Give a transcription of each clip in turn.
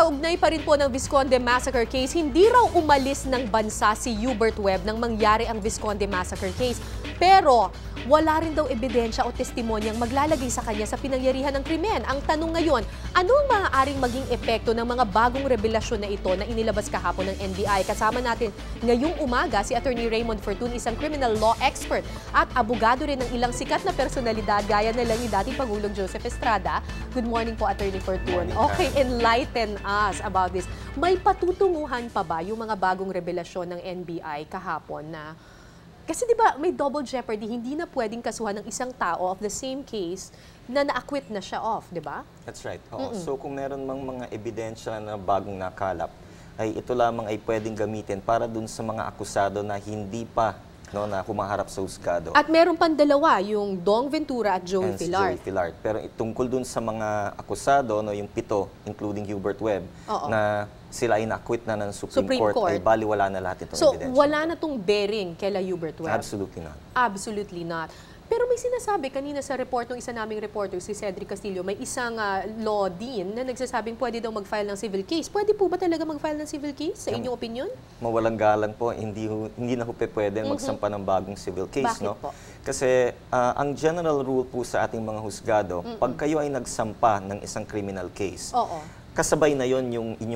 kaugnay pa rin po ng Visconde Massacre case, hindi raw umalis ng bansa si Hubert Webb nang mangyari ang Visconde Massacre case. Pero wala rin daw ebidensya o testimonyang maglalagay sa kanya sa pinangyarihan ng krimen. Ang tanong ngayon, ano ang maaaring maging epekto ng mga bagong revelasyon na ito na inilabas kahapon ng NBI? Kasama natin ngayong umaga si Attorney Raymond Fortun, isang criminal law expert at abogado rin ng ilang sikat na personalidad gaya na lang ni dating Pangulong Joseph Estrada. Good morning po, Attorney Fortun. Okay, enlighten us about this. May patutunguhan pa ba yung mga bagong revelasyon ng NBI kahapon na kasi di ba may double jeopardy, hindi na pwedeng kasuhan ng isang tao of the same case na na-acquit na siya of, di ba? That's right. So kung meron mang mga ebidensya na bagong nakalap, ay ito lamang ay pwedeng gamitin para dun sa mga akusado na hindi pa na humaharap sa husgado. At meron pang dalawa, yung Dong Ventura at Joey Fillard. Pero tungkol dun sa mga akusado, yung 7, including Hubert Webb, na sila ay na-acquit na ng Supreme Court, ay baliwala na lahat itong ebidensya. So, wala na itong bearing kay Hubert Webb? Absolutely not. Absolutely not. Pero may sinasabi kanina sa report ng isa naming reporter, si Cedric Castillo, may isang law dean na nagsasabing pwede daw mag-file ng civil case. Pwede po ba talaga mag-file ng civil case sa inyong opinion? Mawalang galang po, hindi na po pwede magsampa ng bagong civil case. Bakit po? Kasi ang general rule po sa ating mga husgado, pag kayo ay nagsampa ng isang criminal case, kasabay na yon yung inyong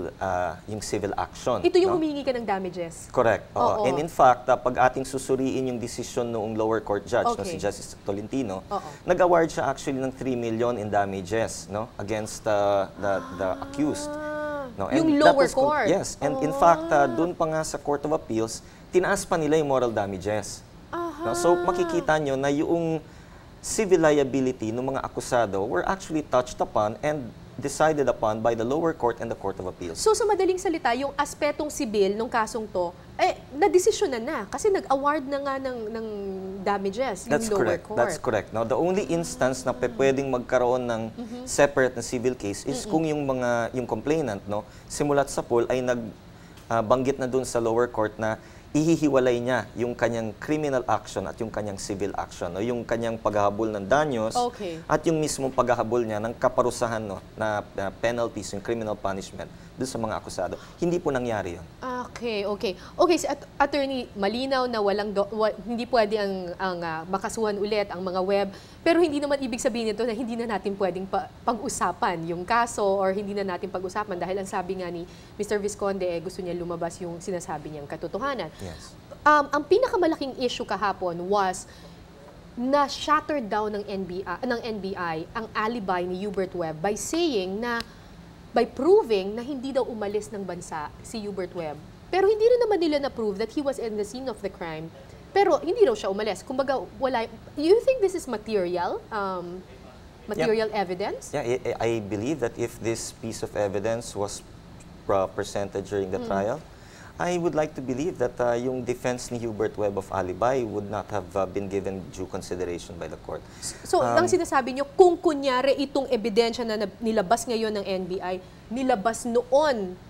civil action. Ito yung humingi ka ng damages? Correct. And in fact, pag ating susuriin yung desisyon noong lower court judge, si Justice Tolentino, nag-award siya actually ng 3 million in damages against the accused. Yung lower court? Yes. And in fact, doon pa nga sa Court of Appeals, tinaas pa nila yung moral damages. So makikita nyo na yung civil liability ng mga akusado were actually touched upon and decided upon by the lower court and the Court of Appeals. So sa madaling salita, yung aspetong sibil ng kasong to, na-desisyonan na kasi nag-award na nga ng damages yung lower court. That's correct. Now, the only instance na pwedeng magkaroon ng separate na civil case is kung yung complainant, simulat sa pool ay nagbanggit na dun sa lower court na ihihiwalay niya yung kanyang criminal action at yung kanyang civil action, yung kanyang paghahabol ng danyos at yung mismong paghahabol niya ng kaparusahan na penalties, yung criminal punishment doon sa mga akusado. Hindi po nangyari yun. Okay, Attorney, malinaw na hindi pwede ang makasuhan ulit ang mga web, pero hindi naman ibig sabihin nito na hindi na natin pwedeng pag-usapan yung kaso or hindi na natin pag-usapan dahil ang sabi nga ni Mr. Visconde, gusto niya lumabas yung sinasabi niyang katotohanan. Yes. Ang pinakamalaking issue kahapon was na shattered down ng NBI ang alibi ni Hubert Webb by proving na hindi daw umalis ng bansa si Hubert Webb. Pero hindi rin naman nila na-prove that he was in the scene of the crime. Pero hindi daw siya umalis. Kumbaga, wala. You think this is material? Material evidence? Yeah, I believe that if this piece of evidence was presented during the trial, I would like to believe that yung defense ni Hubert Webb of alibi would not have been given due consideration by the court. So, ang sinasabi niyo, kung kunyari itong ebidensya na nilabas ngayon ng NBI, nilabas noon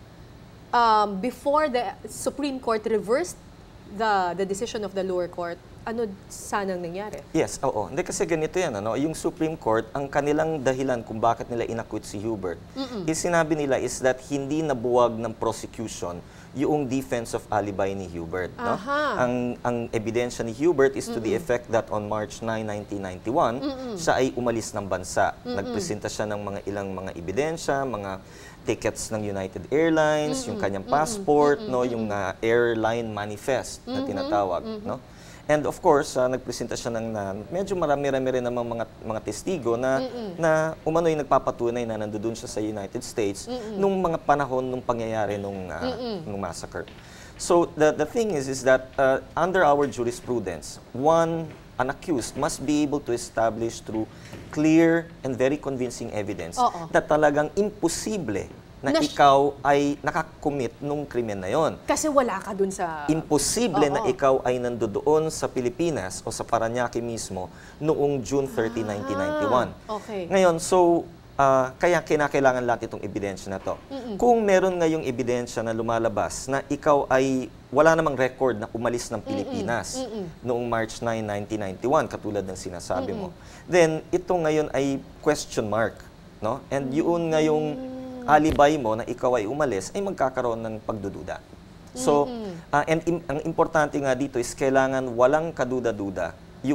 before the Supreme Court reversed the decision of the lower court, ano sanang nangyari? Yes, oo. Hindi kasi ganito yan. Yung Supreme Court, ang kanilang dahilan kung bakit nila inacquit si Hubert, sinabi nila is that hindi nabuwag ng prosecution yung defense of alibi ni Hubert. Ang ebidensya ni Hubert is to the effect that on March 9, 1991, siya ay umalis ng bansa. Nagpresenta siya ng ilang mga ebidensya, mga tickets ng United Airlines, yung kanyang passport, yung airline manifest na tinatawag. And of course, nagpresenta siya ng medyo marami-rami rin namang mga testigo na umano'y nagpapatunay na nandoon siya sa United States nung mga panahon nung pangyayari nung massacre. So the thing is that under our jurisprudence, an accused must be able to establish through clear and very convincing evidence that talagang imposible na ikaw ay nakakommit nung krimen na yon. Kasi wala ka dun sa... Imposible na ikaw ay nandoon sa Pilipinas o sa Parañaque mismo noong June 30, 1991. Ngayon, so, kaya kinakailangan lahat itong ebidensya na to. Kung meron ngayong ebidensya na lumalabas na ikaw ay wala namang record na umalis ng Pilipinas noong March 9, 1991, katulad ng sinasabi mo, then ito ngayon ay question mark. And yun ngayong alibay mo na ikaw ay umalis, ay magkakaroon ng pagdududa. So, ang importante nga dito is kailangan walang kaduda-duda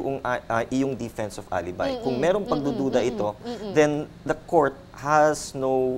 yung defense of alibi. Kung merong pagdududa ito, then the court has no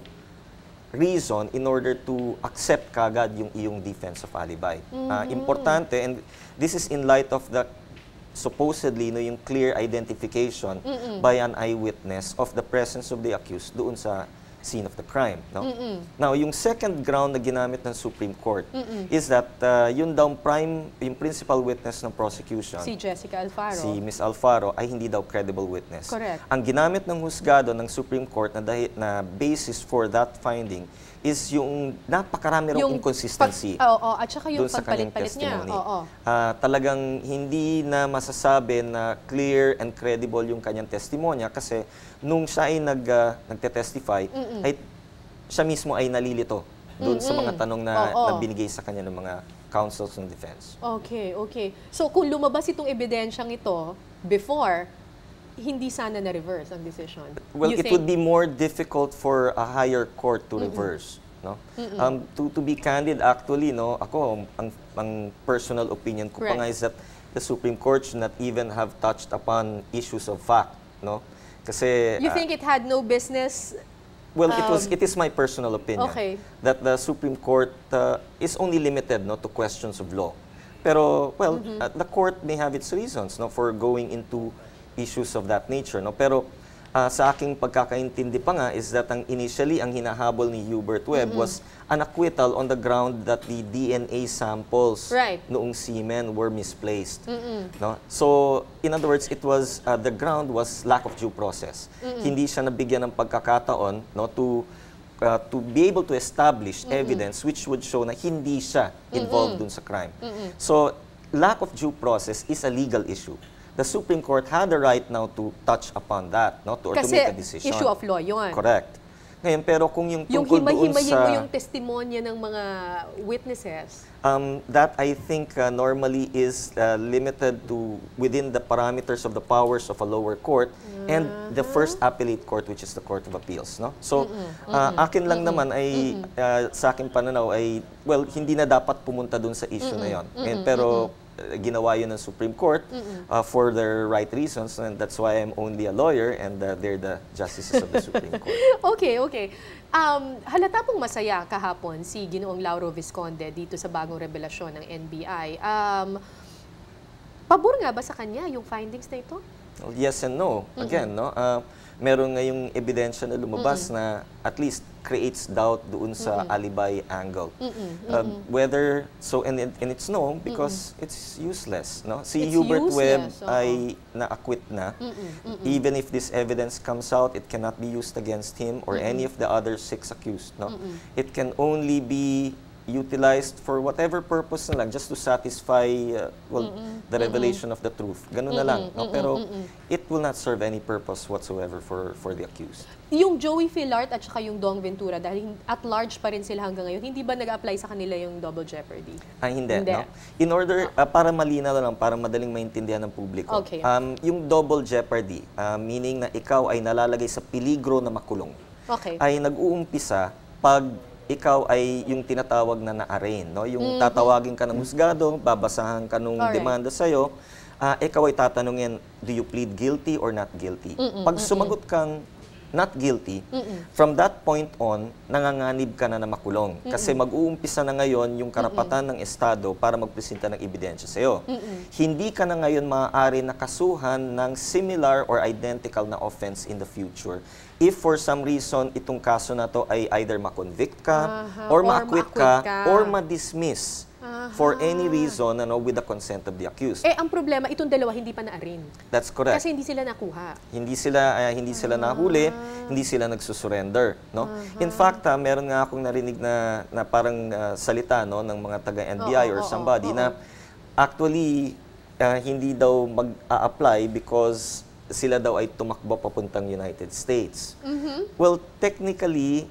reason in order to accept kagad yung iyong defense of alibi. Importante, and this is in light of the supposedly yung clear identification by an eyewitness of the presence of the accused doon sa scene of the crime. No? Now, yung second ground na ginamit ng Supreme Court is that yung principal witness ng prosecution, Si Jessica Alfaro. si Ms. Alfaro, ay hindi daw credible witness. Correct. Ang ginamit ng husgado ng Supreme Court na basis for that finding is yung napakarami raw inconsistency at saka yung doon sa kanyang pagpalit-palit niya. testimony. Oo. Talagang hindi na masasabi na clear and credible yung kanyang testimonya kasi nung siya ay nagte-testify, ay siya mismo ay nalilito doon sa mga tanong na binigay sa kanya ng mga counsels ng defense. Okay. So kung lumabas itong ebidensyang ito before, hindi sana na-reverse ang decision. Well, it would be more difficult for a higher court to reverse. No? To be candid, actually, no, ako, ang personal opinion ko pa nga is that the Supreme Court should not even have touched upon issues of fact. No? Kasi, You think it had no business? well, it is my personal opinion that the Supreme Court is only limited to questions of law. Pero, well, the court may have its reasons for going into issues of that nature. No? Pero sa aking pagkakaintindi pa nga is that initially ang hinahabol ni Hubert Webb was an acquittal on the ground that the DNA samples noong semen were misplaced. No? So, in other words, it was the ground was lack of due process. Hindi siya nabigyan ng pagkakataon to be able to establish evidence which would show na hindi siya involved dun sa crime. So, lack of due process is a legal issue. The Supreme Court had the right now to touch upon that, to make a decision. Kasi issue of law yun. Correct. Ngayon, pero kung yung tungkol doon himay-himayin sa... mo yung testimonya ng mga witnesses. That I think normally is limited to within the parameters of the powers of a lower court and the first appellate court, which is the Court of Appeals. No? So, akin lang naman ay, sa aking pananaw ay, well, hindi na dapat pumunta doon sa issue na yon. Pero ginawa yun ng Supreme Court for their right reasons, and that's why I'm only a lawyer and they're the justices of the Supreme Court. Okay. Halata pong masaya kahapon si Ginoong Lauro Visconde dito sa bagong revelasyon ng NBI. Pabor nga ba sa kanya yung findings na ito? Well, yes and no. Again, meron ngayong ebidensya na lumabas na at least creates doubt doon sa alibi angle. Whether, so, and it's no, because it's useless. No? Si Hubert Webb ay na-acquit na. Even if this evidence comes out, it cannot be used against him or any of the other 6 accused. No? It can only be utilized for whatever purpose na lang, just to satisfy the revelation of the truth. Ganun na lang. No? Pero it will not serve any purpose whatsoever for the accused. Yung Joey Filart at saka yung Dong Ventura, dahil at large pa rin sila hanggang ngayon, hindi ba nag-apply sa kanila yung double jeopardy? Hindi. No? In order, para malinaw lang, para madaling maintindihan ng publiko, yung double jeopardy, meaning na ikaw ay nalalagay sa peligro na makulong, ay nag-uumpisa pag ikaw ay yung tinatawag na na-arraign, no? Yung tatawagin ka ng husgado, babasahan ka nung demanda sa'yo, ikaw ay tatanungin, do you plead guilty or not guilty? Pag sumagot kang not guilty, from that point on, nanganganib ka na makulong. Kasi mag-uumpisa na ngayon yung karapatan ng Estado para magpresenta ng ebidensya sa'yo. Hindi ka na ngayon maaari nakasuhan ng similar or identical na offense in the future. If for some reason itong kaso na to ay either ma-convict ka, or ma-acquit ka, or ma-dismiss for any reason with the consent of the accused. Ang problema, itong dalawa hindi pa na-arraign. That's correct. Kasi hindi sila nakuha. Hindi sila nahuli, hindi sila nagsusurrender. No? In fact, meron nga akong narinig na parang salita ng mga taga-NBI or somebody na actually hindi daw mag-a-apply because sila daw ay tumakbo papuntang United States. Well, technically,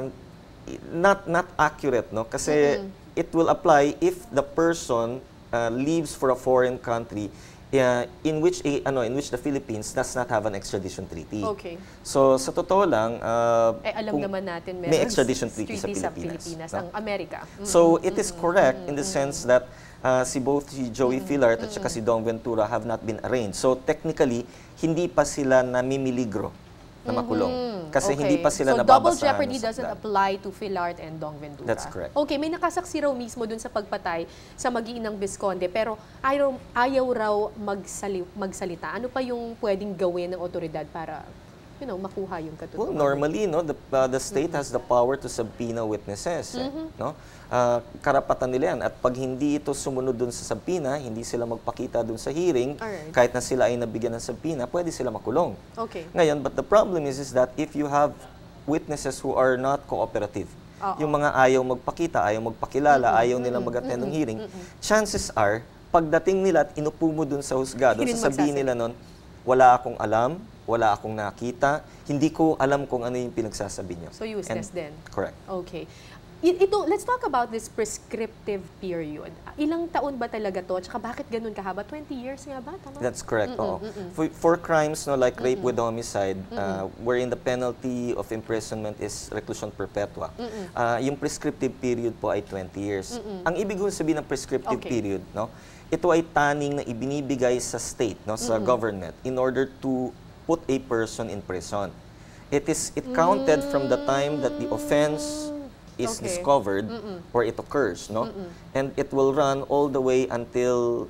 not accurate, no? Kasi it will apply if the person leaves for a foreign country in which the Philippines does not have an extradition treaty. Okay. So sa totoo lang, alam naman natin may extradition treaty sa Pilipinas, ang Amerika. So it is correct in the sense that both si Joey Fillard at saka si Dong Ventura have not been arraigned. So technically, hindi pa sila namimiligro na makulong. Kasi hindi pa sila nababasahan. So double jeopardy doesn't apply to Fillard and Dong Ventura. That's correct. Okay, may nakasaksi raw mismo dun sa pagpatay sa mag-iinang Visconde, pero ayaw raw magsalita. Ano pa yung pwedeng gawin ng otoridad para makuha yung katotohanan? Well, normally, the state has the power to subpoena witnesses. No? Karapatan nila yan. At pag hindi ito sumunod dun sa subpoena, hindi sila magpakita dun sa hearing, kahit na sila ay nabigyan ng subpoena, pwede sila makulong. Okay. Ngayon, but the problem is that if you have witnesses who are not cooperative, yung mga ayaw magpakita, ayaw magpakilala, ayaw nilang mag-attend ng hearing, chances are, pagdating nila at inupo mo dun sa husgado, sasabihin nila nun, wala akong alam, wala akong nakita, hindi ko alam kung ano yung pinagsasabi niyo. So useless din. Correct. Okay. Let's talk about this prescriptive period. Ilang taon ba talaga to? Tsaka bakit ganun kahaba? 20 years nga ba? Tama? That's correct. For crimes like rape with homicide, wherein the penalty of imprisonment is reclusion perpetua, yung prescriptive period po ay 20 years. Ang ibig sabihin ng prescriptive period, ito ay taning na ibinibigay sa state, sa government, in order to put a person in prison. It counted from the time that the offense is discovered or it occurs, and it will run all the way until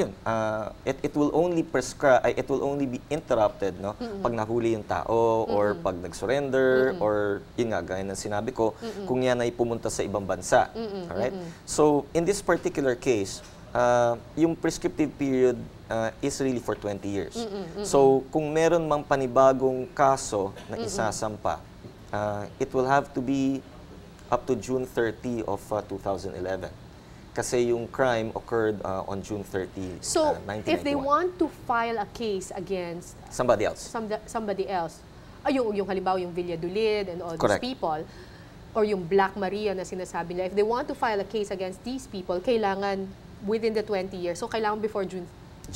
it will only be interrupted, pag nahuli yung tao or pag nag-surrender or yun nga gaya ng sinabi ko, kung yan ay pumunta sa ibang bansa. Alright? So in this particular case, yung prescriptive period is really for 20 years. So kung meron mang panibagong kaso na isasampa, it will have to be up to June 30 of 2011. Kasi yung crime occurred on June 30, so, 1991. if they want to file a case against somebody else, yung halimbawa yung Valladolid and all these people, or yung Black Maria na sinasabi nila, if they want to file a case against these people, kailangan within the 20 years. So, kailangan before June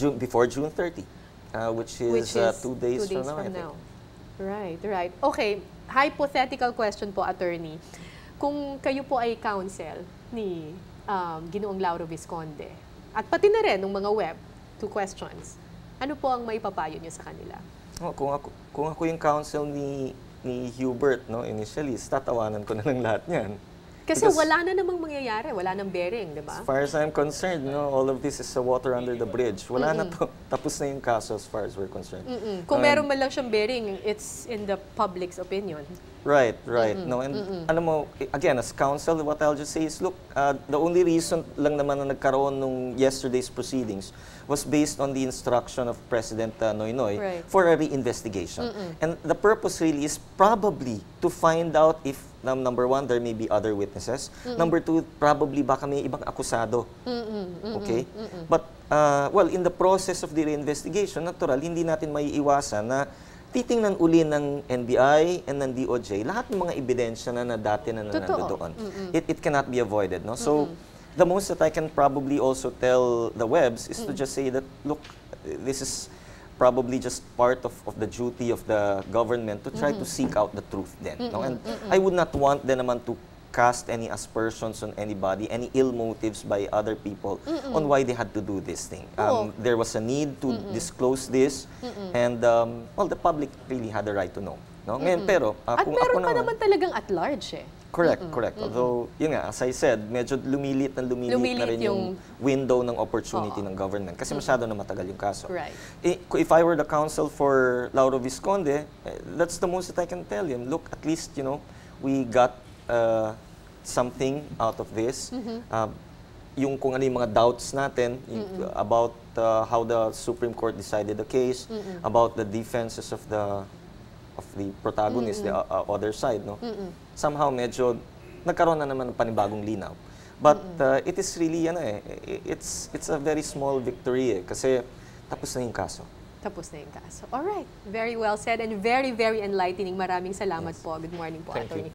30, which is 2 days from now. Right. Okay, hypothetical question po, attorney. Kung kayo po ay counsel ni Ginoong Lauro Visconde, at pati na rin ng mga web, 2 questions, ano po ang maipapayo niyo sa kanila? Kung ako yung counsel ni Hubert, initially, tatawanan ko na ng lahat niyan. Kasi wala na namang mangyayari, wala nang bearing, di ba? As far as I'm concerned, all of this is water under the bridge. Wala na to. Tapos na yung kaso as far as we're concerned. Kung meron man lang siyang bearing, it's in the public's opinion. Right. No, and alam mo, again, as counsel, what I'll just say is, look, the only reason lang naman na nagkaroon nung yesterday's proceedings was based on the instruction of President Noynoy for a reinvestigation. And the purpose really is probably to find out if, number one, there may be other witnesses. Number two, probably baka may ibang akusado. Okay? But, in the process of the reinvestigation, natural, hindi natin maiiwasan na titingnan uli ng NBI and ng DOJ lahat ng mga ebidensya na dati na nandoon. It cannot be avoided. So, the most that I can probably also tell the webs is to just say that, look, this is probably just part of the duty of the government to try to seek out the truth then. And I would not want them naman to cast any aspersions on anybody, any ill motives by other people on why they had to do this thing. There was a need to disclose this, and the public really had the right to know. Ngayon, pero, at kung meron ako pa naman talagang at large Correct. Although, yun nga, as I said, medyo lumilit na rin yung window ng opportunity ng government. Kasi masyado na matagal yung kaso. Right. If I were the counsel for Lauro Visconde, that's the most that I can tell him. Look, at least, we got something out of this. Yung kung ano yung mga doubts natin about how the Supreme Court decided the case, about the defenses of the protagonist, the other side, somehow medyo nagkaroon na naman ng panibagong linaw. But it is really, it's a very small victory kasi tapos na yung kaso. Alright. Very well said and very, very enlightening. Maraming salamat po. Good morning po, Thank you. Attorney